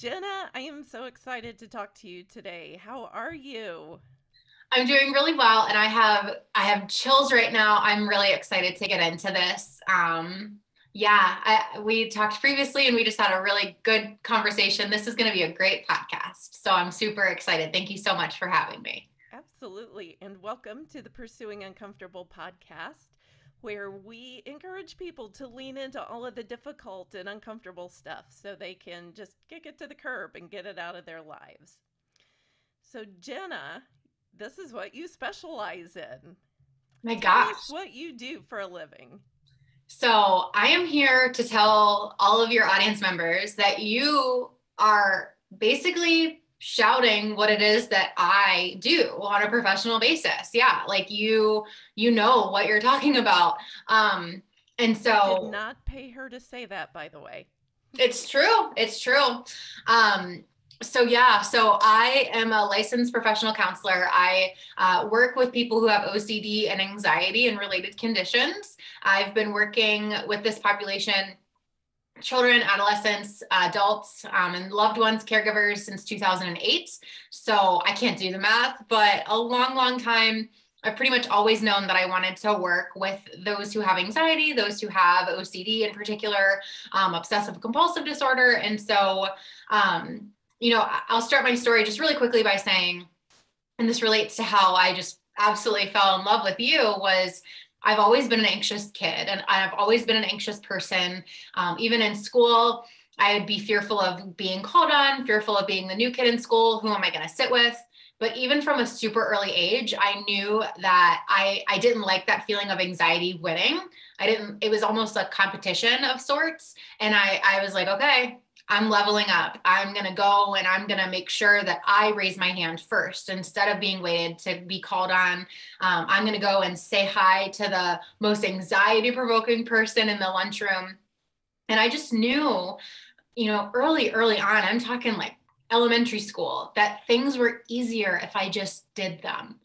Jenna, I am so excited to talk to you today. How are you? I'm doing really well, and I have chills right now. I'm really excited to get into this. We talked previously, and we just had a really good conversation. This is going to be a great podcast, so I'm super excited. Thank you so much for having me. Absolutely. And welcome to the Pursuing Uncomfortable podcast, where we encourage people to lean into all of the difficult and uncomfortable stuff so they can just kick it to the curb and get it out of their lives. So, Jenna, this is what you specialize in. My Tell us gosh. what you do for a living. So I am here to tell all of your audience members that you are basically shouting what it is that I do on a professional basis. Yeah, like you know what you're talking about. Um, and I did so not pay her to say that, by the way. It's true. It's true. Um, so I am a licensed professional counselor. I work with people who have OCD and anxiety and related conditions. I've been working with this population, children, adolescents, adults, and loved ones, caregivers since 2008. So I can't do the math, but a long, long time. I've pretty much always known that I wanted to work with those who have anxiety, those who have OCD in particular, obsessive compulsive disorder. And so, I'll start my story just really quickly by saying, and this relates to how I just absolutely fell in love with you, was I've always been an anxious kid and I've always been an anxious person. Even in school, I would be fearful of being called on, fearful of being the new kid in school. Who am I going to sit with? But even from a super early age, I knew that I didn't like that feeling of anxiety winning. It was almost a competition of sorts. And I was like, okay, I'm leveling up. I'm going to go and I'm going to make sure that I raise my hand first instead of being waited to be called on. I'm going to go and say hi to the most anxiety provoking person in the lunchroom. And I just knew, early on, I'm talking like elementary school, that things were easier if I just did them.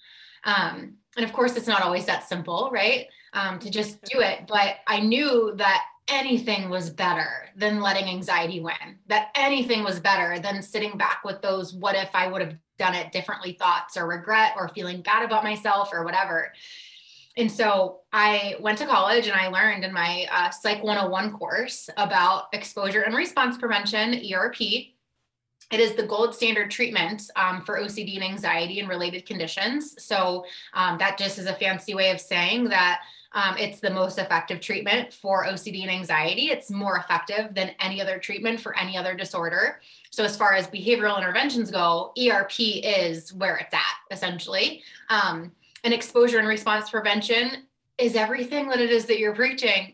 And of course, it's not always that simple, right? To just do it. But I knew that anything was better than letting anxiety win, that anything was better than sitting back with those what if I would have done it differently thoughts or regret or feeling bad about myself or whatever. And so I went to college and I learned in my Psych 101 course about exposure and response prevention, ERP. It is the gold standard treatment for OCD and anxiety and related conditions. So that just is a fancy way of saying that it's the most effective treatment for OCD and anxiety. It's more effective than any other treatment for any other disorder. So as far as behavioral interventions go, ERP is where it's at, essentially. And exposure and response prevention is everything that it is that you're preaching.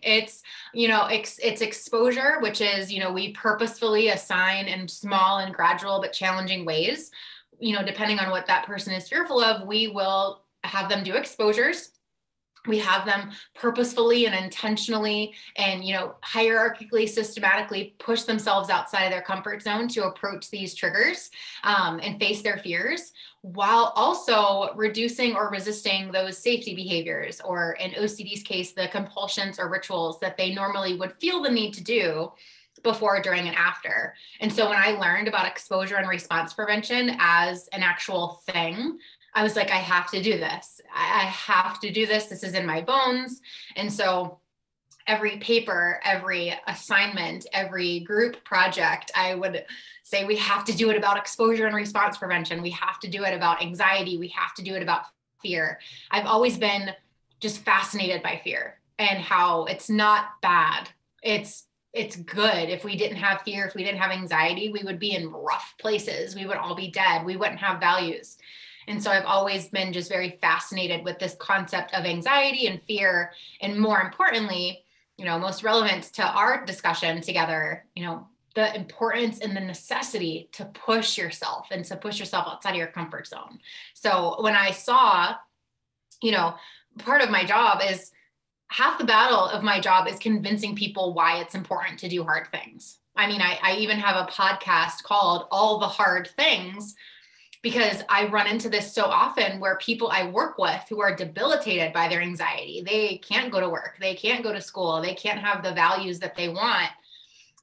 It's exposure, which is, we purposefully assign in small and gradual but challenging ways, depending on what that person is fearful of, we will have them do exposures. We have them purposefully and intentionally and, hierarchically, systematically push themselves outside of their comfort zone to approach these triggers and face their fears, while also reducing or resisting those safety behaviors, or in OCD's case, the compulsions or rituals that they normally would feel the need to do before, during, and after. And so when I learned about exposure and response prevention as an actual thing, I was like, I have to do this. I have to do this. This is in my bones. And so every paper, every assignment, every group project, I would say we have to do it about exposure and response prevention. We have to do it about anxiety. We have to do it about fear. I've always been just fascinated by fear and how it's not bad. It's good. If we didn't have fear, if we didn't have anxiety, we would be in rough places. We would all be dead. We wouldn't have values. And so I've always been just very fascinated with this concept of anxiety and fear. And more importantly, most relevant to our discussion together, the importance and the necessity to push yourself and to push yourself outside of your comfort zone. So when I saw, part of my job is, half the battle of my job is convincing people why it's important to do hard things. I mean, I even have a podcast called All the Hard Things, because I run into this so often where people I work with who are debilitated by their anxiety, they can't go to work, they can't go to school, they can't have the values that they want.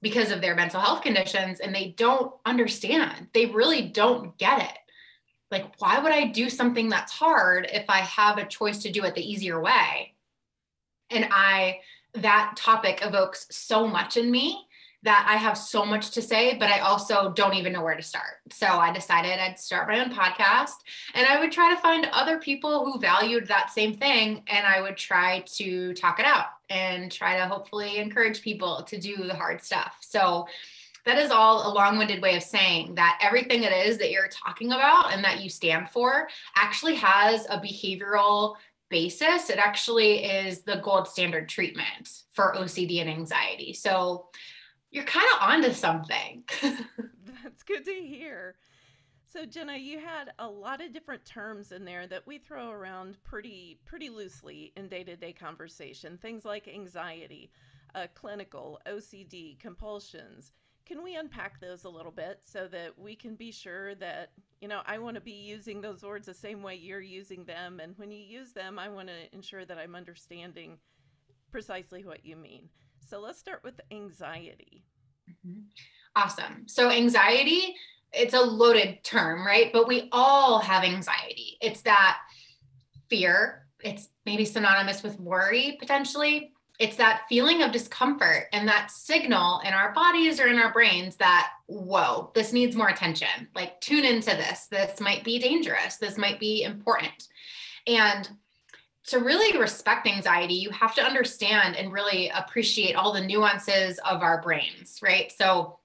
because of their mental health conditions, and they don't understand. They really don't get it. Like, why would I do something that's hard if I have a choice to do it the easier way? And that topic evokes so much in me that I have so much to say, but I also don't even know where to start. So I decided I'd start my own podcast, and I would try to find other people who valued that same thing. And I would try to talk it out and try to hopefully encourage people to do the hard stuff. So that is all a long-winded way of saying that everything it is that you're talking about and that you stand for actually has a behavioral basis. It actually is the gold standard treatment for OCD and anxiety. So you're kind of onto something. That's good to hear. So Jenna, you had a lot of different terms in there that we throw around pretty loosely in day-to-day conversation. Things like anxiety, clinical, OCD, compulsions. Can we unpack those a little bit so that we can be sure that, I want to be using those words the same way you're using them, and when you use them, I want to ensure that I'm understanding precisely what you mean. So let's start with anxiety. Awesome. So anxiety, it's a loaded term, right? But we all have anxiety. It's that fear. It's maybe synonymous with worry, potentially. It's that feeling of discomfort and that signal in our bodies or in our brains that, whoa, this needs more attention. Like, tune into this. This might be dangerous. This might be important. And to really respect anxiety, you have to understand and really appreciate all the nuances of our brains, right? So,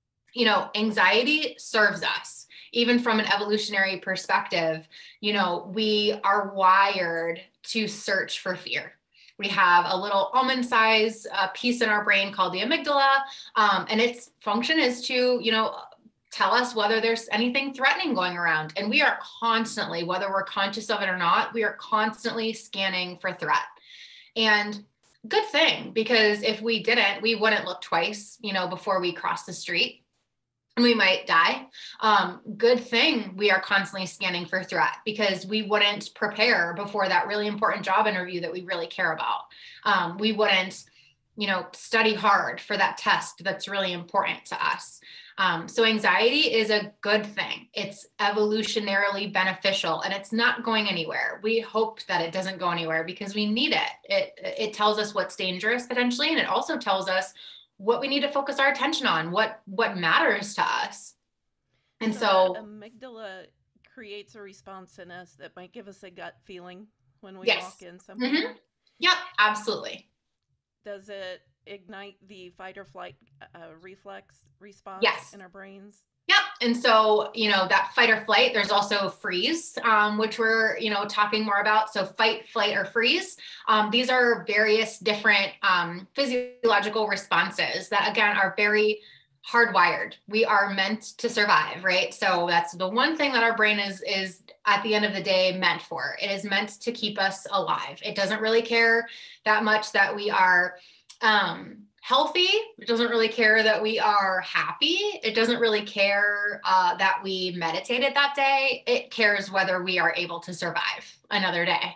anxiety serves us. Even from an evolutionary perspective, we are wired to search for fear. We have a little almond-sized piece in our brain called the amygdala, and its function is to, tell us whether there's anything threatening going around. And we are constantly, whether we're conscious of it or not, we are constantly scanning for threat. And good thing, because if we didn't, we wouldn't look twice, before we cross the street. We might die. Good thing we are constantly scanning for threat, because we wouldn't prepare before that really important job interview that we really care about. We wouldn't, study hard for that test that's really important to us. So anxiety is a good thing. It's evolutionarily beneficial, and it's not going anywhere. We hope that it doesn't go anywhere because we need it. It tells us what's dangerous potentially, and it also tells us what we need to focus our attention on, what matters to us. And so the amygdala creates a response in us that might give us a gut feeling when we yes. walk in somewhere. Mm-hmm. Yep, absolutely. Does it ignite the fight or flight reflex response yes. in our brains? Yep. And so, that fight or flight, there's also freeze, which we're, talking more about. So fight, flight, or freeze. These are various different physiological responses that, again, are very hardwired. We are meant to survive, right? So that's the one thing that our brain is at the end of the day meant for. It is meant to keep us alive. It doesn't really care that much that we are healthy. It doesn't really care that we are happy. It doesn't really care that we meditated that day. It cares whether we are able to survive another day.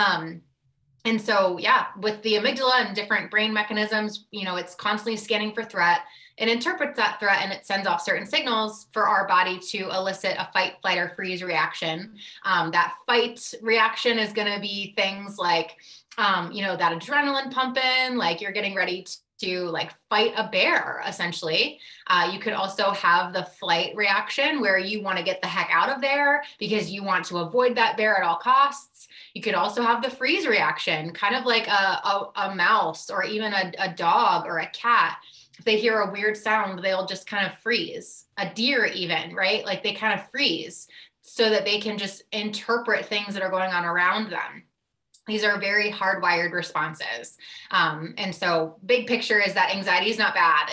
And so, with the amygdala and different brain mechanisms, it's constantly scanning for threat. It interprets that threat, and it sends off certain signals for our body to elicit a fight, flight, or freeze reaction. That fight reaction is going to be things like, that adrenaline pumping, like you're getting ready to fight a bear, essentially. You could also have the flight reaction where you want to get the heck out of there because you want to avoid that bear at all costs. You could also have the freeze reaction, kind of like a mouse or even a dog or a cat. If they hear a weird sound, they'll just kind of freeze. A deer even, right? Like they kind of freeze so that they can just interpret things that are going on around them. These are very hardwired responses. And so big picture is that anxiety is not bad.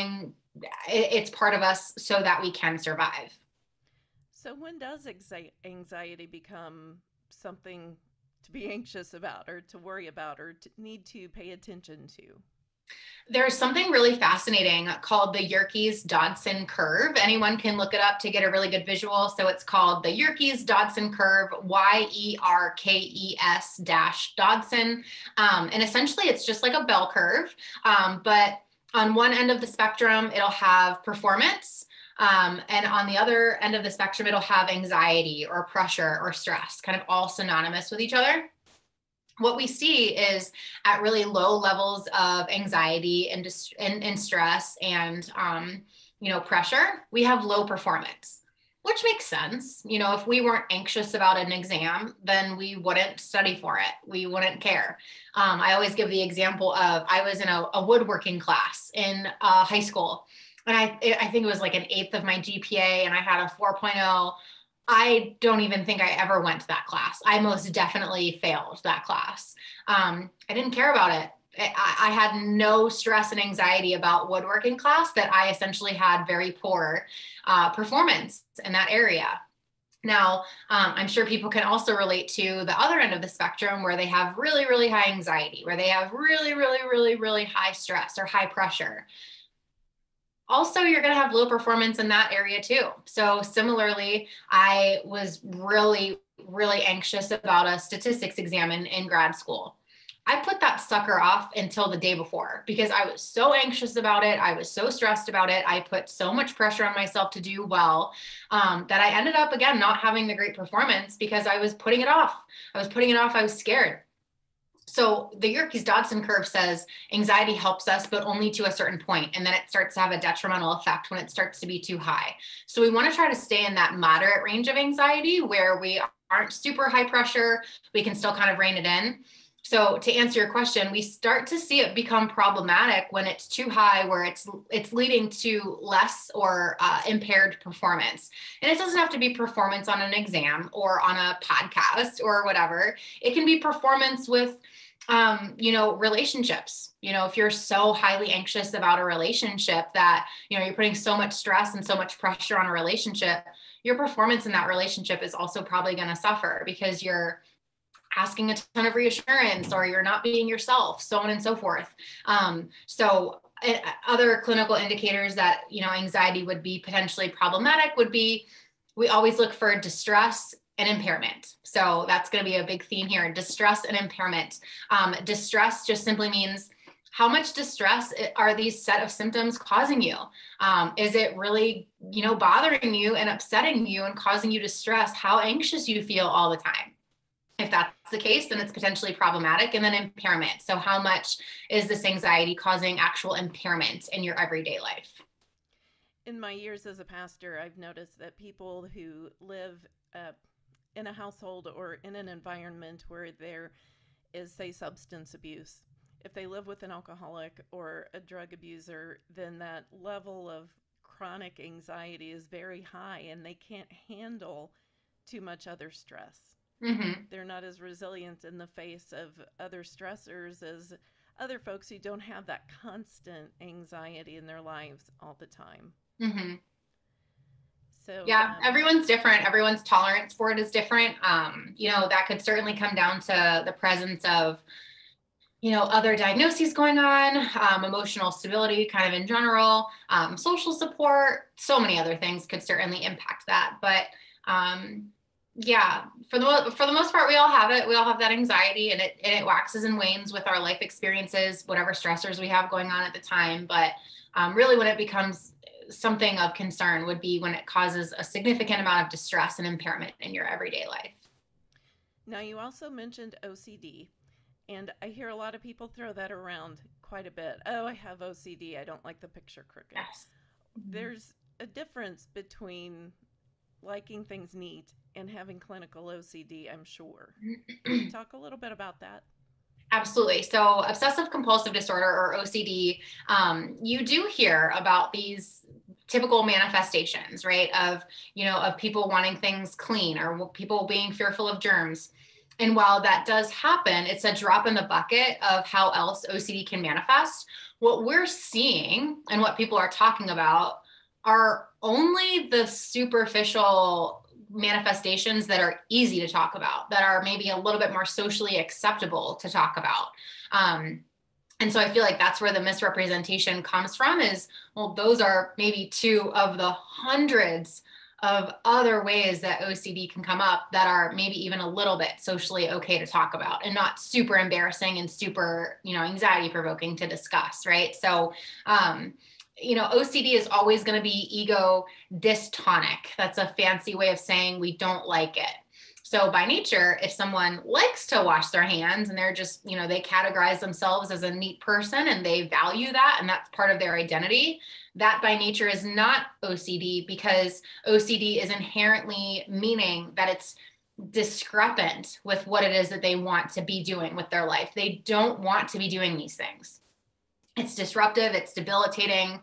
It's part of us so that we can survive. So when does anxiety become something to be anxious about or to worry about or to need to pay attention to? There's something really fascinating called the Yerkes-Dodson curve. Anyone can look it up to get a really good visual. So it's called the Yerkes-Dodson curve, Yerkes-Dodson. And essentially it's just like a bell curve, but On one end of the spectrum, it'll have performance. And on the other end of the spectrum, it'll have anxiety or pressure or stress, kind of all synonymous with each other. What we see is at really low levels of anxiety and stress and, pressure, we have low performance, which makes sense. If we weren't anxious about an exam, then we wouldn't study for it. We wouldn't care. I always give the example of I was in a woodworking class in high school, and I think it was like an eighth of my GPA, and I had a 4.0. I don't even think I ever went to that class. I most definitely failed that class. I didn't care about it. I had no stress and anxiety about woodworking class, that I essentially had very poor performance in that area. Now, I'm sure people can also relate to the other end of the spectrum where they have really, really high anxiety, where they have really, really, really, really high stress or high pressure. Also, you're going to have low performance in that area too. So similarly, I was really, really anxious about a statistics exam in grad school. I put that sucker off until the day before because I was so anxious about it. I was so stressed about it. I put so much pressure on myself to do well, that I ended up, again, not having the great performance because I was putting it off. I was scared. So the Yerkes-Dodson curve says anxiety helps us, but only to a certain point, and then it starts to have a detrimental effect when it starts to be too high. So we want to try to stay in that moderate range of anxiety where we aren't super high pressure. We can still kind of rein it in. So to answer your question, we start to see it become problematic when it's too high, where it's leading to less or impaired performance. And it doesn't have to be performance on an exam or on a podcast or whatever. It can be performance with, relationships. If you're so highly anxious about a relationship that, you're putting so much stress and so much pressure on a relationship, your performance in that relationship is also probably going to suffer because you're asking a ton of reassurance or you're not being yourself, so on and so forth. Other clinical indicators that, anxiety would be potentially problematic would be, we always look for distress and impairment. So that's going to be a big theme here, distress and impairment. Distress just simply means how much distress are these set of symptoms causing you? Is it really, bothering you and upsetting you and causing you to stress how anxious you feel all the time? If that's the case, then it's potentially problematic. And then impairment. So how much is this anxiety causing actual impairment in your everyday life? In my years as a pastor, I've noticed that people who live in a household or in an environment where there is, say, substance abuse, if they live with an alcoholic or a drug abuser, then that level of chronic anxiety is very high and they can't handle too much other stress. Mm-hmm. They're not as resilient in the face of other stressors as other folks who don't have that constant anxiety in their lives all the time. Mm-hmm. So yeah, everyone's different. Everyone's tolerance for it is different. That could certainly come down to the presence of, other diagnoses going on, emotional stability kind of in general, social support, so many other things could certainly impact that. But yeah, for the most part, we all have it. We all have that anxiety, and it waxes and wanes with our life experiences, whatever stressors we have going on at the time. But really, when it becomes something of concern would be when it causes a significant amount of distress and impairment in your everyday life. Now, you also mentioned OCD, and I hear a lot of people throw that around quite a bit. Oh, I have OCD. I don't like the picture crooked. Yes. There's a difference between liking things neat and having clinical OCD, I'm sure. Can you talk a little bit about that? Absolutely. So obsessive compulsive disorder, or OCD, you do hear about these typical manifestations, right? Of people wanting things clean or people being fearful of germs. And while that does happen, it's a drop in the bucket of how else OCD can manifest. What we're seeing and what people are talking about are only the superficial manifestations that are easy to talk about, that are maybe a little bit more socially acceptable to talk about. And so I feel like that's where the misrepresentation comes from is, well, those are maybe two of the hundreds of other ways that OCD can come up that are maybe even a little bit socially okay to talk about and not super embarrassing and super, anxiety provoking to discuss, right? So, OCD is always going to be ego dystonic. That's a fancy way of saying we don't like it. So by nature, if someone likes to wash their hands and they're just, they categorize themselves as a neat person and they value that and that's part of their identity, that by nature is not OCD, because OCD is inherently meaning that it's discrepant with what it is that they want to be doing with their life. They don't want to be doing these things. It's disruptive, it's debilitating.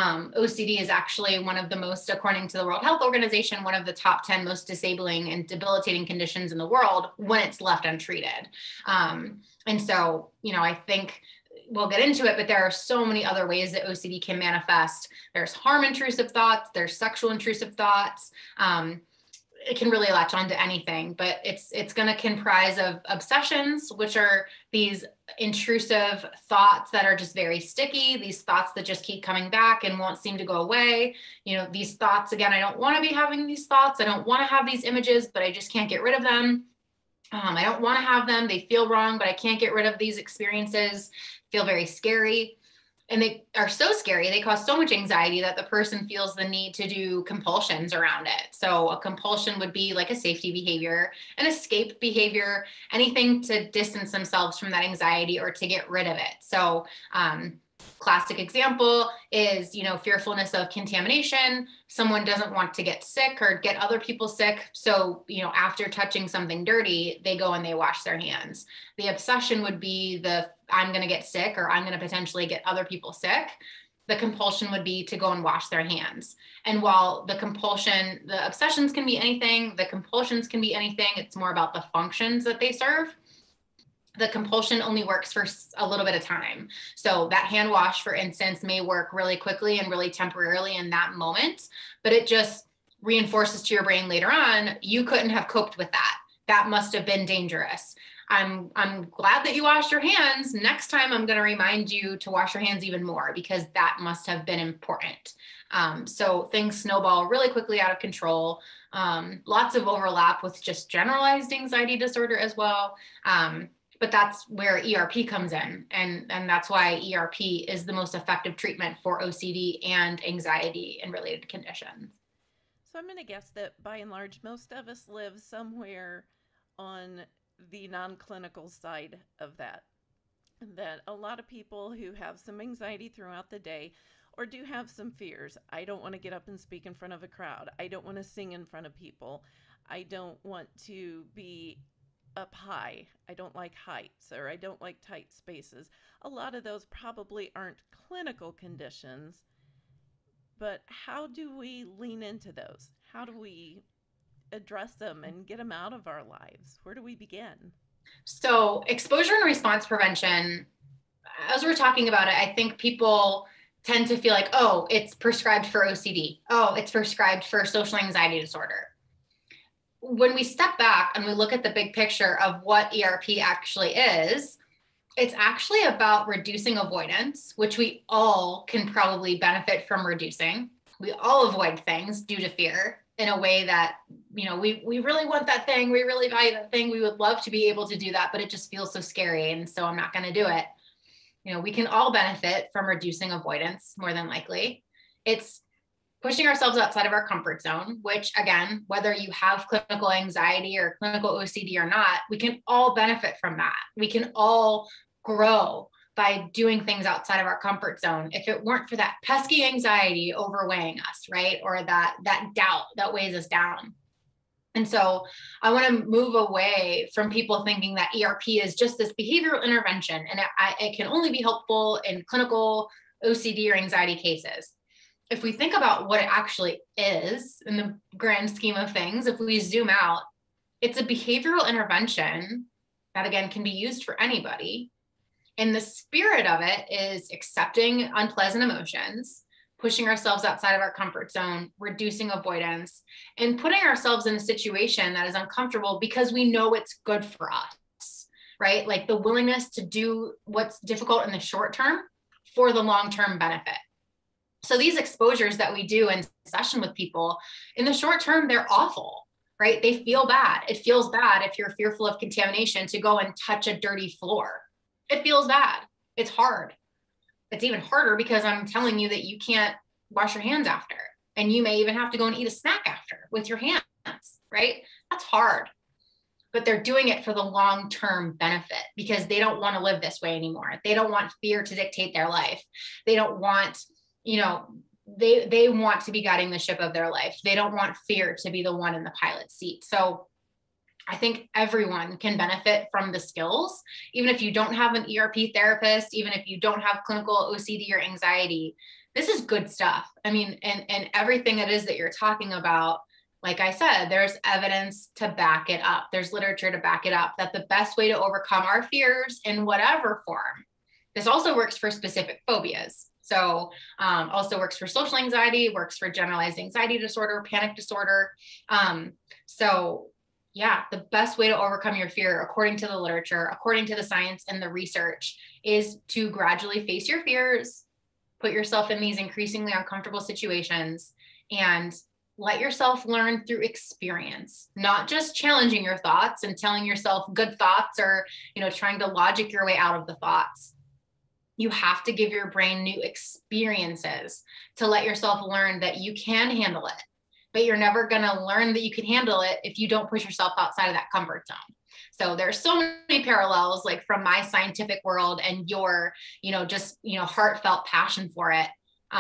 OCD is actually one of the most, according to the World Health Organization, one of the top 10 most disabling and debilitating conditions in the world when it's left untreated. And so, I think we'll get into it, but there are so many other ways that OCD can manifest. There's harm intrusive thoughts, there's sexual intrusive thoughts. It can really latch onto anything, but it's going to comprise of obsessions, which are these intrusive thoughts that are just very sticky, these thoughts that just keep coming back and won't seem to go away. These thoughts, again, I don't want to be having these thoughts. I don't want to have these images, but I just can't get rid of them. I don't want to have them. They feel wrong, but I can't get rid of these experiences. Feel very scary. And they are so scary, they cause so much anxiety that the person feels the need to do compulsions around it. So a compulsion would be like a safety behavior, an escape behavior, anything to distance themselves from that anxiety or to get rid of it. So classic example is, fearfulness of contamination. Someone doesn't want to get sick or get other people sick. So, after touching something dirty, they go and they wash their hands. The obsession would be I'm going to get sick or I'm going to potentially get other people sick. The compulsion would be to go and wash their hands. And while the obsessions can be anything, the compulsions can be anything, it's more about the functions that they serve. The compulsion only works for a little bit of time. So that hand wash, for instance, may work really quickly and really temporarily in that moment, but it just reinforces to your brain later on, you couldn't have coped with that. That must have been dangerous. I'm glad that you washed your hands. Next time I'm going to remind you to wash your hands even more because that must have been important. So things snowball really quickly out of control. Lots of overlap with just generalized anxiety disorder as well. But that's where ERP comes in. And that's why ERP is the most effective treatment for OCD and anxiety and related conditions. So I'm going to guess that by and large, most of us live somewhere on the non-clinical side of that. That a lot of people who have some anxiety throughout the day or do have some fears. I don't want to get up and speak in front of a crowd. I don't want to sing in front of people. I don't want to be up high. I don't like heights, or I don't like tight spaces. A lot of those probably aren't clinical conditions, but how do we lean into those? How do we address them and get them out of our lives? Where do we begin? So exposure and response prevention, as we're talking about it, I think people tend to feel like, oh, it's prescribed for OCD. Oh, it's prescribed for social anxiety disorder. When we step back and we look at the big picture of what ERP actually is, it's actually about reducing avoidance, which we all can probably benefit from reducing. We all avoid things due to fear in a way that, we really want that thing. We really value that thing. We would love to be able to do that, but it just feels so scary. And so I'm not going to do it. We can all benefit from reducing avoidance more than likely. It's pushing ourselves outside of our comfort zone, which again, whether you have clinical anxiety or clinical OCD or not, we can all benefit from that. We can all grow by doing things outside of our comfort zone. If it weren't for that pesky anxiety overweighing us, right? Or that doubt that weighs us down. And so I want to move away from people thinking that ERP is just this behavioral intervention and it can only be helpful in clinical OCD or anxiety cases. If we think about what it actually is in the grand scheme of things, if we zoom out, it's a behavioral intervention that again can be used for anybody. And the spirit of it is accepting unpleasant emotions, pushing ourselves outside of our comfort zone, reducing avoidance, and putting ourselves in a situation that is uncomfortable because we know it's good for us, right? Like the willingness to do what's difficult in the short term for the long-term benefit. So these exposures that we do in session with people, in the short term, they're awful, right? They feel bad. It feels bad if you're fearful of contamination to go and touch a dirty floor. It feels bad. It's hard. It's even harder because I'm telling you that you can't wash your hands after, and you may even have to go and eat a snack after with your hands, right? That's hard. But they're doing it for the long-term benefit because they don't want to live this way anymore. They don't want fear to dictate their life. They don't want, they want to be guiding the ship of their life. They don't want fear to be the one in the pilot seat. So I think everyone can benefit from the skills, even if you don't have an ERP therapist, even if you don't have clinical OCD or anxiety. This is good stuff. I mean, and everything it is that you're talking about, like I said, there's evidence to back it up. There's literature to back it up that the best way to overcome our fears in whatever form, this also works for specific phobias. So also works for social anxiety, works for generalized anxiety disorder, panic disorder. So yeah, the best way to overcome your fear, according to the literature, according to the science and the research, is to gradually face your fears, put yourself in these increasingly uncomfortable situations, and let yourself learn through experience, not just challenging your thoughts and telling yourself good thoughts or, trying to logic your way out of the thoughts. You have to give your brain new experiences to let yourself learn that you can handle it, but you're never going to learn that you can handle it if you don't push yourself outside of that comfort zone. So there's so many parallels, like from my scientific world and your, heartfelt passion for it.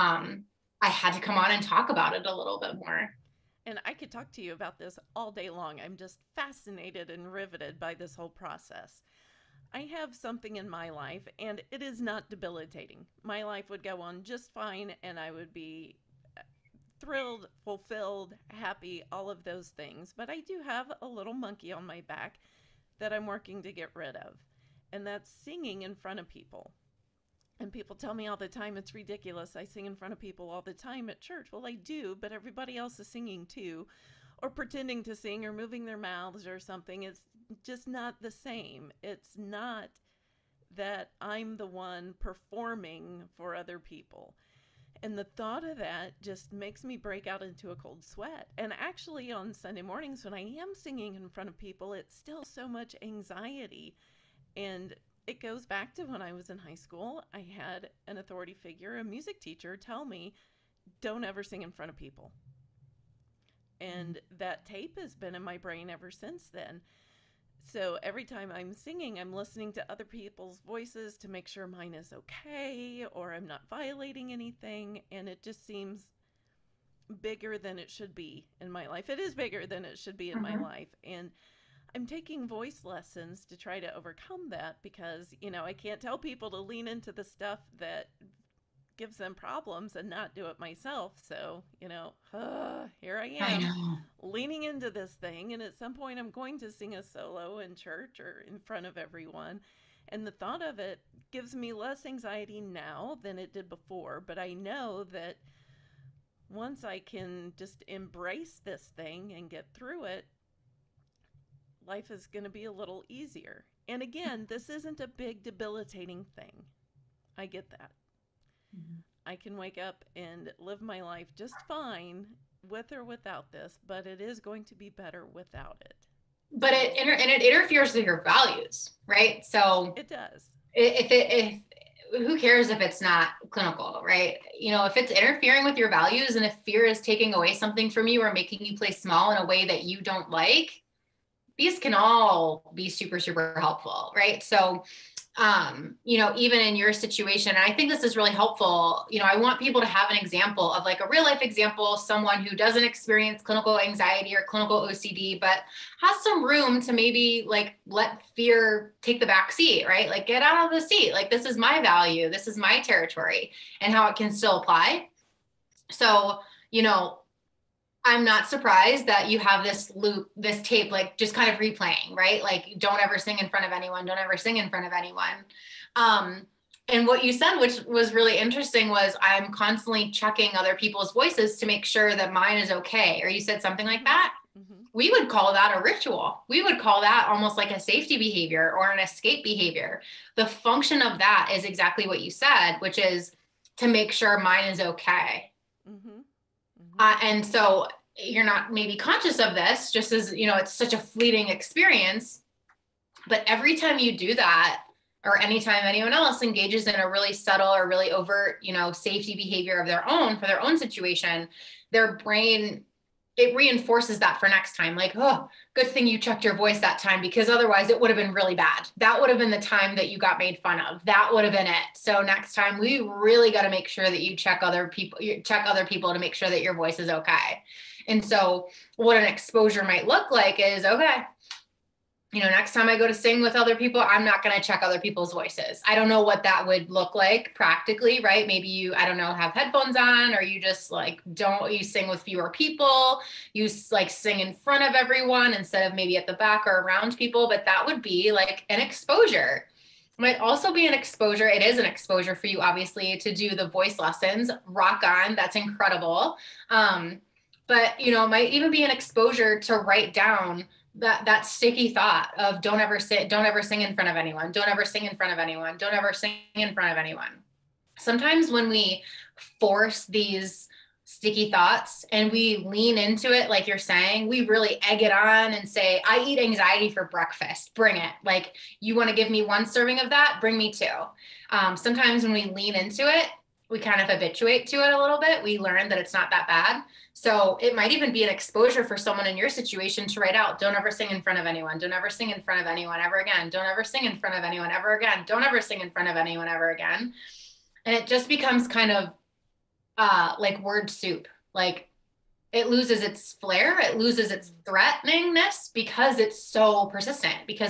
I had to come on and talk about it a little bit more. And I could talk to you about this all day long. I'm just fascinated and riveted by this whole process. I have something in my life, and it is not debilitating. My life would go on just fine, and I would be thrilled, fulfilled, happy, all of those things. But I do have a little monkey on my back that I'm working to get rid of, and that's singing in front of people. And people tell me all the time, it's ridiculous. I sing in front of people all the time at church. Well, I do, but everybody else is singing too, or pretending to sing or moving their mouths or something. It's just not the same. It's not that I'm the one performing for other people. And the thought of that just makes me break out into a cold sweat. And actually on Sunday mornings when I am singing in front of people, it's still so much anxiety. And it goes back to when I was in high school. I had an authority figure, a music teacher, tell me, don't ever sing in front of people. And that tape has been in my brain ever since then. So every time I'm singing, I'm listening to other people's voices to make sure mine is okay or I'm not violating anything. And it just seems bigger than it should be in my life. It is bigger than it should be in my life. And I'm taking voice lessons to try to overcome that because, I can't tell people to lean into the stuff that gives them problems and not do it myself. So, here I am leaning into this thing. And at some point I'm going to sing a solo in church or in front of everyone. And the thought of it gives me less anxiety now than it did before. But I know that once I can just embrace this thing and get through it, life is going to be a little easier. And again, this isn't a big debilitating thing. I get that. Mm-hmm. I can wake up and live my life just fine with or without this, but it is going to be better without it. But it interferes with your values, right? So it does. If who cares if it's not clinical, right? If it's interfering with your values and if fear is taking away something from you or making you play small in a way that you don't like, these can all be super, super helpful, right? So, even in your situation, and I think this is really helpful, I want people to have an example of like a real life example, someone who doesn't experience clinical anxiety or clinical OCD, but has some room to maybe like let fear take the back seat, right? Like get out of the seat. Like, this is my value. This is my territory and how it can still apply. So, I'm not surprised that you have this loop, this tape, like just kind of replaying, right? Like, don't ever sing in front of anyone. Don't ever sing in front of anyone. And what you said, which was really interesting, was I'm constantly checking other people's voices to make sure that mine is okay. Or you said something like that. Mm-hmm. We would call that a ritual. We would call that almost like a safety behavior or an escape behavior. The function of that is exactly what you said, which is to make sure mine is okay. Mm-hmm. Mm-hmm. And so you're not maybe conscious of this, just as, you know, it's such a fleeting experience. But every time you do that, or anytime anyone else engages in a really subtle or really overt, you know, safety behavior of their own for their own situation, their brain, it reinforces that for next time. Like, oh, good thing you checked your voice that time, because otherwise it would have been really bad. That would have been the time that you got made fun of. That would have been it. So next time we really got to make sure that you check other people, to make sure that your voice is okay. And so what an exposure might look like is, okay, you know, next time I go to sing with other people, I'm not going to check other people's voices. I don't know what that would look like practically, right? Maybe you, I don't know, have headphones on, or you just like you sing with fewer people, you like sing in front of everyone instead of maybe at the back or around people. But that would be like an exposure. Might also be an exposure. It is an exposure for you, obviously, to do the voice lessons. Rock on. That's incredible. But, you know, it might even be an exposure to write down that sticky thought of don't ever sing in front of anyone. Don't ever sing in front of anyone. Don't ever sing in front of anyone. Sometimes when we force these sticky thoughts and we lean into it, like you're saying, we really egg it on and say, I eat anxiety for breakfast. Bring it. Like, you want to give me one serving of that? Bring me two. Sometimes when we lean into it, we kind of habituate to it a little bit. We learn that it's not that bad. So it might even be an exposure for someone in your situation to write out, don't ever sing in front of anyone. Don't ever sing in front of anyone ever again. Don't ever sing in front of anyone ever again. Don't ever sing in front of anyone ever again. And it just becomes kind of like word soup. Like, it loses its flair, it loses its threateningness because it's so persistent, because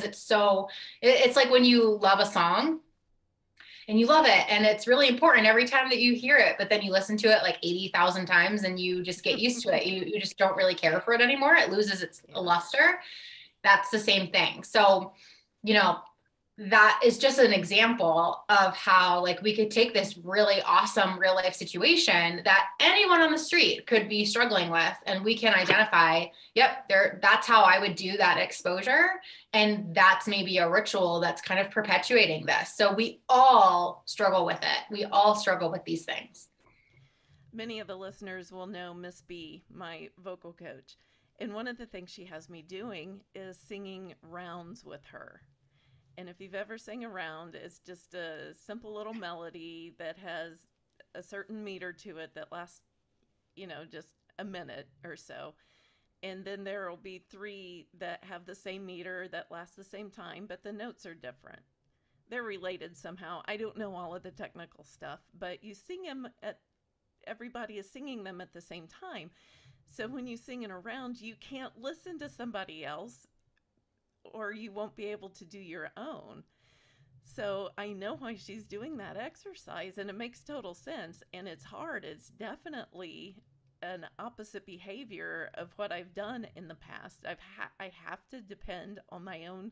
it's like when you love a song and you love it and it's really important every time that you hear it, but then you listen to it like 80,000 times and you just get used to it. You just don't really care for it anymore. It loses its luster. That's the same thing. So, you know, that is just an example of how, like, we could take this really awesome real life situation that anyone on the street could be struggling with, and we can identify, yep, that's how I would do that exposure. And that's maybe a ritual that's kind of perpetuating this. So we all struggle with it. We all struggle with these things. Many of the listeners will know Miss B, my vocal coach. And one of the things she has me doing is singing rounds with her. And if you've ever sang a round, it's just a simple little melody that has a certain meter to it that lasts, just a minute or so. And then there will be three that have the same meter that last the same time, but the notes are different. They're related somehow. I don't know all of the technical stuff, but you sing them everybody is singing them at the same time. So when you sing in a round, you can't listen to somebody else or you won't be able to do your own. So I know why she's doing that exercise, and it makes total sense. And it's hard. It's definitely an opposite behavior of what I've done in the past. I have to depend on my own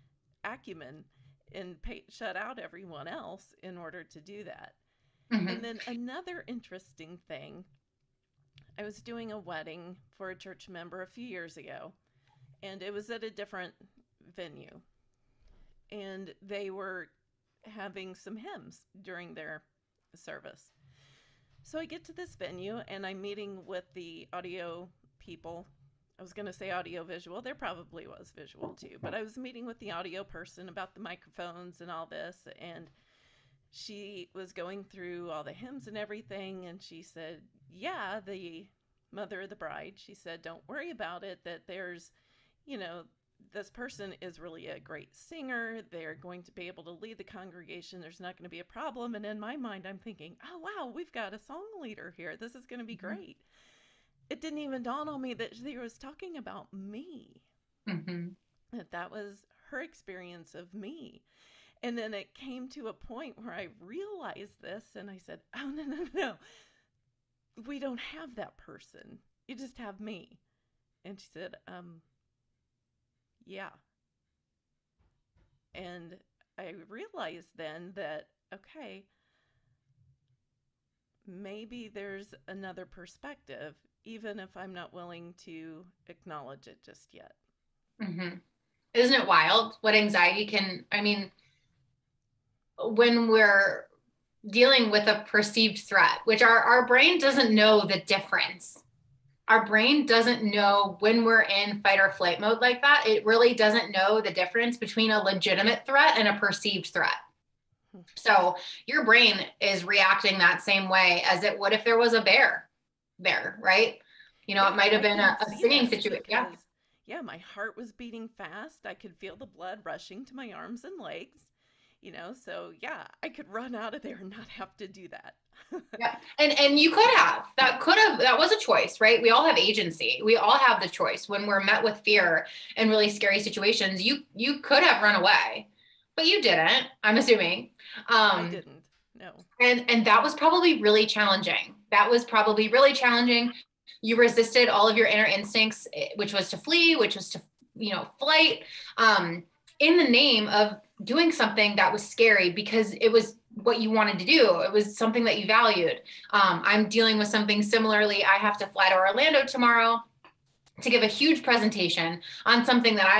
acumen and shut out everyone else in order to do that. Mm-hmm. And then another interesting thing, I was doing a wedding for a church member a few years ago, and it was at a different venue. And they were having some hymns during their service. So I get to this venue and I'm meeting with the audio people. I was going to say audio visual. There probably was visual too, but I was meeting with the audio person about the microphones and all this. And she was going through all the hymns and everything. And she said, yeah, the mother of the bride, she said, don't worry about it, that there's, this person is really a great singer. They're going to be able to lead the congregation. There's not going to be a problem. And in my mind, I'm thinking, oh, wow, we've got a song leader here. This is going to be great. It didn't even dawn on me that she was talking about me. Mm-hmm. That was her experience of me. And then it came to a point where I realized this and I said, oh, no. We don't have that person. You just have me. And she said, yeah. And I realized then that, okay, maybe there's another perspective, even if I'm not willing to acknowledge it just yet. Mm-hmm. Isn't it wild what anxiety can, I mean, when we're dealing with a perceived threat, which our brain doesn't know the difference. Our brain doesn't know when we're in fight or flight mode like that. It really doesn't know the difference between a legitimate threat and a perceived threat. So your brain is reacting that same way as it would if there was a bear there, right? You know, Yeah, it might have I been can a see singing this situation. Yeah. because, yeah, my heart was beating fast. I could feel the blood rushing to my arms and legs, so yeah, I could run out of there and not have to do that. Yeah. And you that was a choice, right? We all have agency. We all have the choice when we're met with fear and really scary situations. You could have run away, but you didn't, I'm assuming. I Um, didn't. No. and that was probably really challenging. That was probably really challenging. You resisted all of your inner instincts, which was to flee, which was to, flight, in the name of doing something that was scary because it was what you wanted to do. It was something that you valued. I'm dealing with something similarly. I have to fly to Orlando tomorrow to give a huge presentation on something that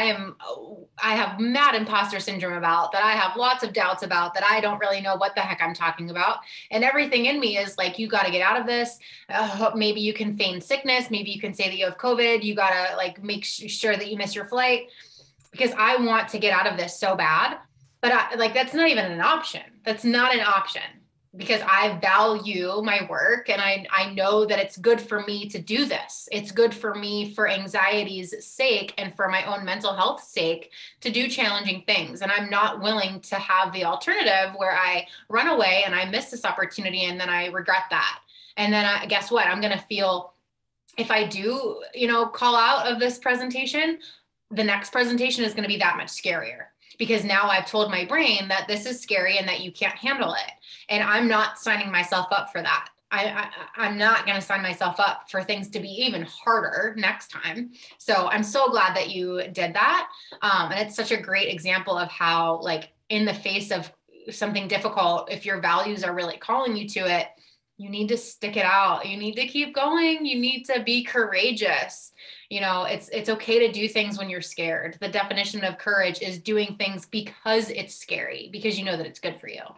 I have mad imposter syndrome about, that I have lots of doubts about, that I don't really know what the heck I'm talking about. And everything in me is like, you got to get out of this. Maybe you can feign sickness. Maybe you can say that you have COVID. You got to like make sure that you miss your flight because I want to get out of this so bad. But that's not even an option. That's not an option because I value my work and I know that it's good for me to do this. It's good for me for anxiety's sake and for my own mental health sake to do challenging things. And I'm not willing to have the alternative where I run away and I miss this opportunity and then I regret that. And then guess what? I'm going to feel, if I do, call out of this presentation, the next presentation is going to be that much scarier because now I've told my brain that this is scary and that you can't handle it. And I'm not signing myself up for that. I'm not going to sign myself up for things to be even harder next time. So I'm so glad that you did that. And it's such a great example of how, like, in the face of something difficult, if your values are really calling you to it, you need to stick it out. You need to keep going. You need to be courageous. It's okay to do things when you're scared. The definition of courage is doing things because it's scary, because you know that it's good for you.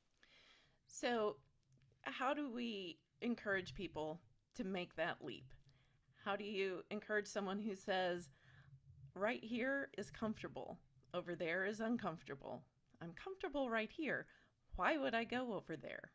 So, how do we encourage people to make that leap? How do you encourage someone who says, right here is comfortable, over there is uncomfortable? I'm comfortable right here. Why would I go over there?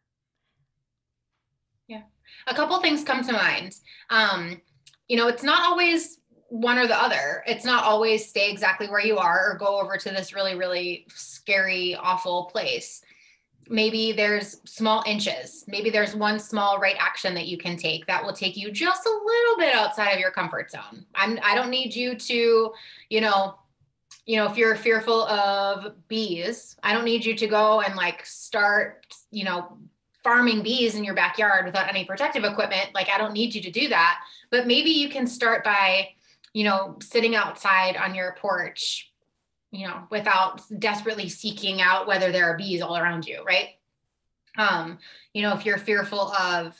Yeah. A couple things come to mind. It's not always one or the other. It's not always stay exactly where you are or go over to this really, really scary, awful place. Maybe there's small inches. Maybe there's one small right action that you can take that will take you just a little bit outside of your comfort zone. I don't need you to, if you're fearful of bees, I don't need you to go and like start, farming bees in your backyard without any protective equipment. Like, I don't need you to do that, but maybe you can start by, sitting outside on your porch, without desperately seeking out whether there are bees all around you. Right. If you're fearful of,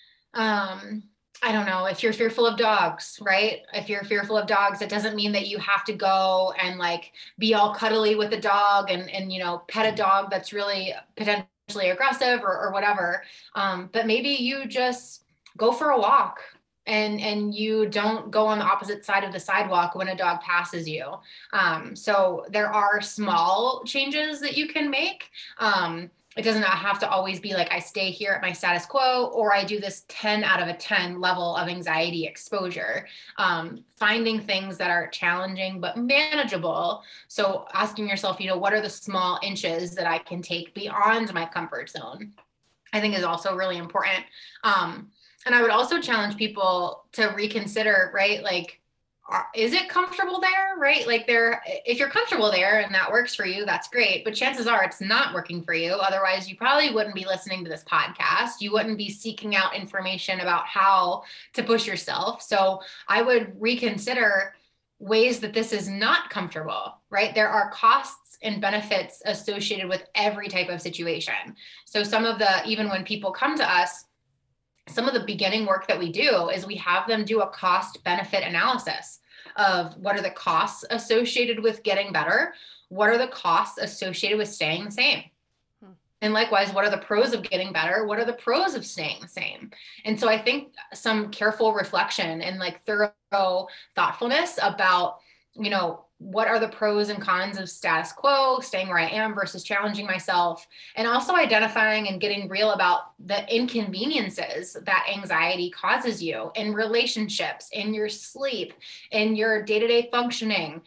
I don't know, if you're fearful of dogs, right? If you're fearful of dogs, it doesn't mean that you have to go and like be all cuddly with the dog and pet a dog that's really potentially aggressive or whatever. But maybe you just go for a walk and you don't go on the opposite side of the sidewalk when a dog passes you. So there are small changes that you can make. It doesn't have to always be like I stay here at my status quo or I do this 10 out of a 10 level of anxiety exposure. Finding things that are challenging but manageable. So asking yourself, what are the small inches that I can take beyond my comfort zone, I think is also really important. And I would also challenge people to reconsider, right? Like, is it comfortable there, right? Like if you're comfortable there and that works for you, that's great. But chances are it's not working for you. Otherwise, you probably wouldn't be listening to this podcast. You wouldn't be seeking out information about how to push yourself. So I would reconsider ways that this is not comfortable, right? There are costs and benefits associated with every type of situation. So even when people come to us, some of the beginning work that we do is we have them do a cost benefit analysis of what are the costs associated with getting better? What are the costs associated with staying the same? And likewise, what are the pros of getting better? What are the pros of staying the same? And so I think some careful reflection and like thorough thoughtfulness about, what are the pros and cons of status quo, staying where I am versus challenging myself, and also identifying and getting real about the inconveniences that anxiety causes you in relationships, in your sleep, in your day-to-day functioning.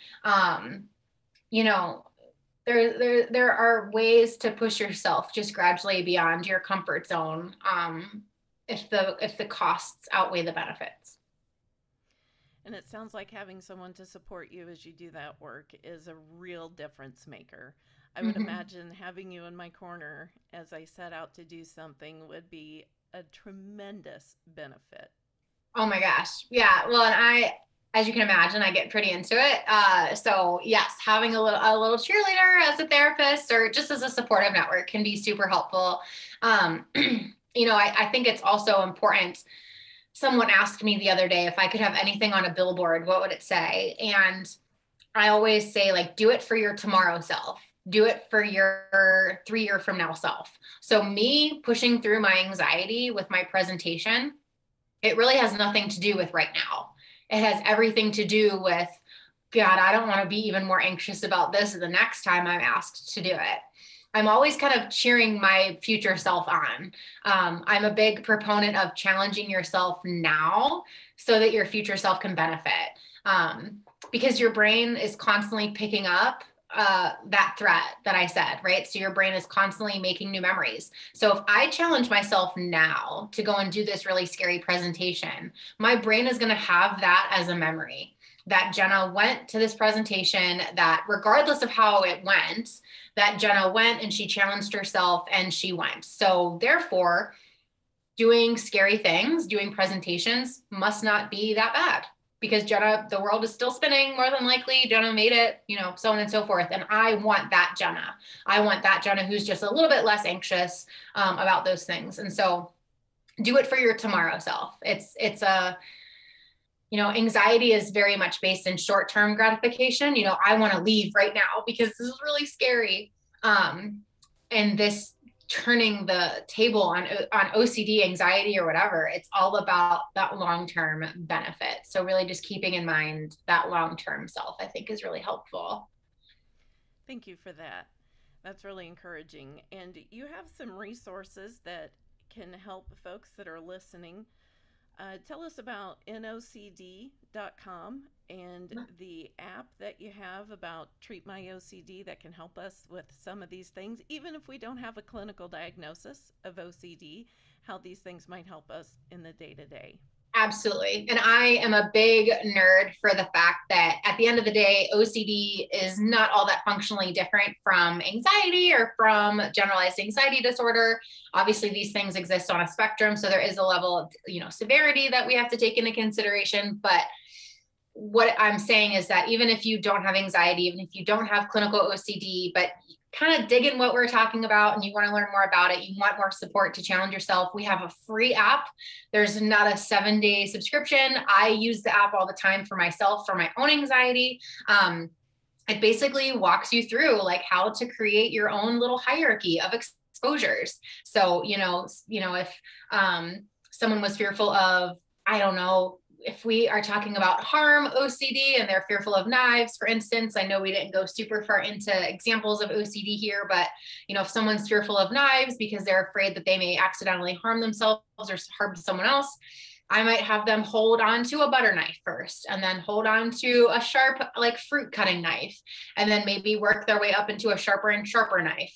You know, there are ways to push yourself just gradually beyond your comfort zone, if the costs outweigh the benefits. And it sounds like having someone to support you as you do that work is a real difference maker. I would Mm-hmm. imagine having you in my corner as I set out to do something would be a tremendous benefit. Oh my gosh. Yeah. Well, and as you can imagine, I get pretty into it. So yes, having a little cheerleader as a therapist or just as a supportive network can be super helpful. I think it's also important. Someone asked me the other day if I could have anything on a billboard, what would it say? And I always say, like, do it for your tomorrow self. Do it for your 3 year from now self. So me pushing through my anxiety with my presentation, it really has nothing to do with right now. It has everything to do with, God, I don't want to be even more anxious about this the next time I'm asked to do it. I'm always kind of cheering my future self on. I'm a big proponent of challenging yourself now so that your future self can benefit. Because your brain is constantly picking up that threat that I said, right? So your brain is constantly making new memories. So if I challenge myself now to go and do this really scary presentation, my brain is going to have that as a memory that Jenna went to this presentation, that regardless of how it went, that Jenna went and she challenged herself and she went. So therefore, doing scary things, doing presentations must not be that bad because Jenna, the world is still spinning more than likely. Jenna made it, so on and so forth. And I want that Jenna. I want that Jenna who's just a little bit less anxious about those things. And so do it for your tomorrow self. Anxiety is very much based in short-term gratification. I want to leave right now because this is really scary. And this turning the table on OCD, anxiety, or whatever, it's all about that long-term benefit. So really just keeping in mind that long-term self, I think, is really helpful. Thank you for that. That's really encouraging. And you have some resources that can help folks that are listening. Tell us about nocd.com and the app that you have about Treat My OCD that can help us with some of these things, even if we don't have a clinical diagnosis of OCD, how these things might help us in the day to day. Absolutely. And I am a big nerd for the fact that at the end of the day, OCD is not all that functionally different from anxiety or from generalized anxiety disorder. Obviously, these things exist on a spectrum. So there is a level of, severity that we have to take into consideration. But what I'm saying is that even if you don't have anxiety, even if you don't have clinical OCD, but kind of dig in what we're talking about and you want to learn more about it, you want more support to challenge yourself, we have a free app. There's not a 7-day subscription. I use the app all the time for myself, for my own anxiety. It basically walks you through like how to create your own little hierarchy of exposures. So, if someone was fearful of, I don't know, if we are talking about harm OCD and they're fearful of knives, for instance, I know we didn't go super far into examples of OCD here, but if someone's fearful of knives because they're afraid that they may accidentally harm themselves or harm someone else, I might have them hold on to a butter knife first and then hold on to a sharp, like fruit cutting knife, and then maybe work their way up into a sharper and sharper knife.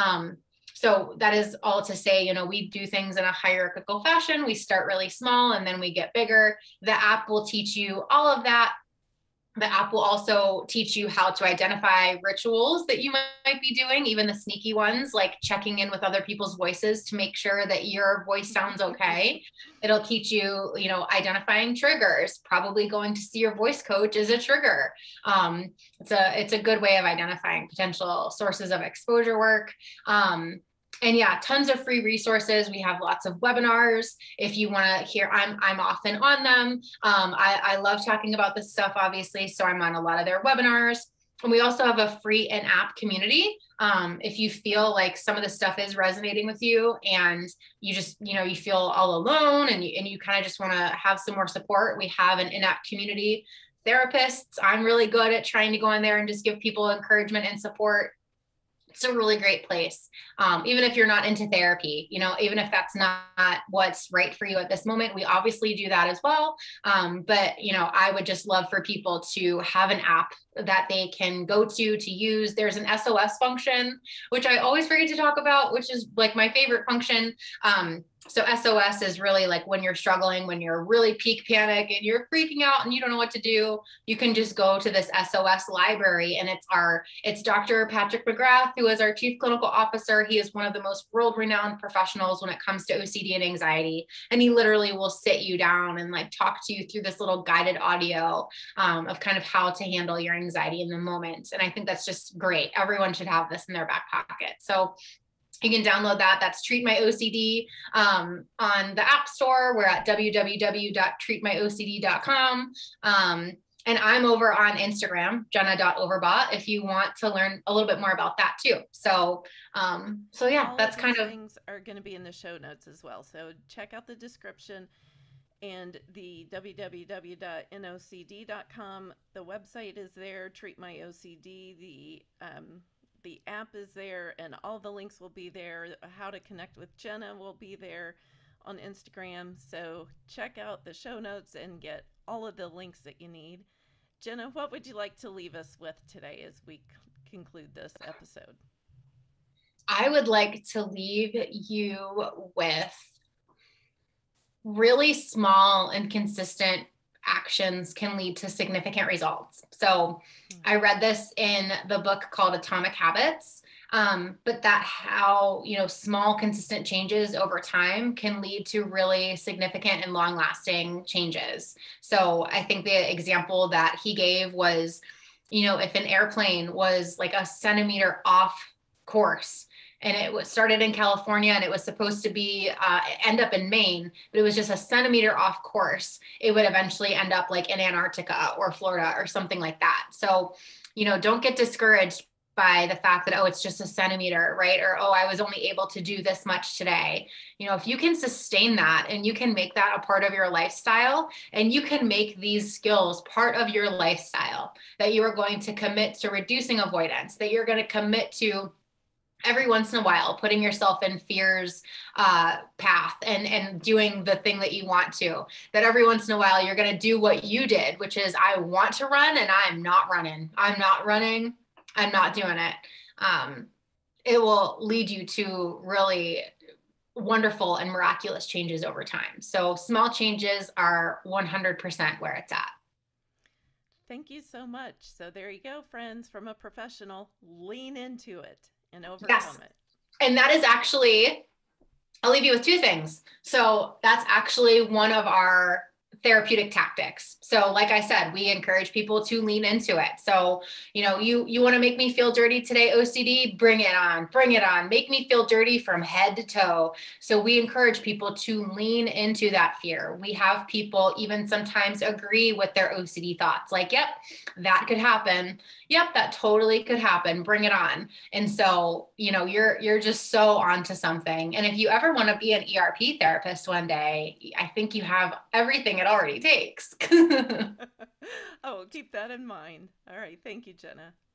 So that is all to say, we do things in a hierarchical fashion. We start really small and then we get bigger. The app will teach you all of that. The app will also teach you how to identify rituals that you might be doing, even the sneaky ones, like checking in with other people's voices to make sure that your voice sounds okay. It'll teach you, identifying triggers. Probably going to see your voice coach is a trigger. It's a good way of identifying potential sources of exposure work. And yeah, tons of free resources. We have lots of webinars. If you want to hear, I'm often on them. I love talking about this stuff, obviously. So I'm on a lot of their webinars. And we also have a free in-app community. If you feel like some of the stuff is resonating with you and you just, you feel all alone and you kind of just want to have some more support, we have an in-app community. Therapists, I'm really good at trying to go in there and just give people encouragement and support. It's a really great place. Even if you're not into therapy, even if that's not what's right for you at this moment, we obviously do that as well. But, I would just love for people to have an app that they can go to use. There's an SOS function, which I always forget to talk about, which is like my favorite function. So SOS is really like when you're struggling, when you're really peak panic and you're freaking out and you don't know what to do, you can just go to this SOS library, and it's Dr. Patrick McGrath, who is our chief clinical officer. He is one of the most world-renowned professionals when it comes to OCD and anxiety. And he literally will sit you down and like talk to you through this little guided audio of kind of how to handle your anxiety in the moment. And I think that's just great. Everyone should have this in their back pocket. So you can download that. That's Treat My OCD on the App Store. We're at www.treatmyocd.com. And I'm over on Instagram, Jenna.overbaugh, if you want to learn a little bit more about that too. So yeah, that's kind of things are going to be in the show notes as well. So check out the description and the www.nocd.com. The website is there. Treat My OCD. The app is there, and all the links will be there. How to connect with Jenna will be there on Instagram. So check out the show notes and get all of the links that you need. Jenna, what would you like to leave us with today as we conclude this episode? I would like to leave you with really small and consistent actions can lead to significant results. So I read this in the book called Atomic Habits, but that how, small consistent changes over time can lead to really significant and long lasting changes. So I think the example that he gave was, if an airplane was like a centimeter off course, and it was started in California and it was supposed to be end up in Maine, but it was just a centimeter off course, it would eventually end up like in Antarctica or Florida or something like that. So, don't get discouraged by the fact that, oh, it's just a centimeter, right? Or, oh, I was only able to do this much today. If you can sustain that and you can make that a part of your lifestyle, and you can make these skills part of your lifestyle, that you are going to commit to reducing avoidance, that you're going to commit to every once in a while putting yourself in fear's path and doing the thing that you want to, that every once in a while you're going to do what you did, which is I want to run and I'm not running. I'm not running. I'm not doing it. It will lead you to really wonderful and miraculous changes over time. So small changes are 100% where it's at. Thank you so much. So there you go, friends, from a professional. Lean into it and overcome it. And that is actually, I'll leave you with two things. So that's actually one of our therapeutic tactics. So like I said, we encourage people to lean into it. So, you want to make me feel dirty today, OCD, bring it on, make me feel dirty from head to toe. So we encourage people to lean into that fear. We have people even sometimes agree with their OCD thoughts, like, yep, that could happen. Yep, that totally could happen. Bring it on. And so, you're just so onto something. And if you ever want to be an ERP therapist one day, I think you have everything it already takes. Oh, keep that in mind. All right. Thank you, Jenna.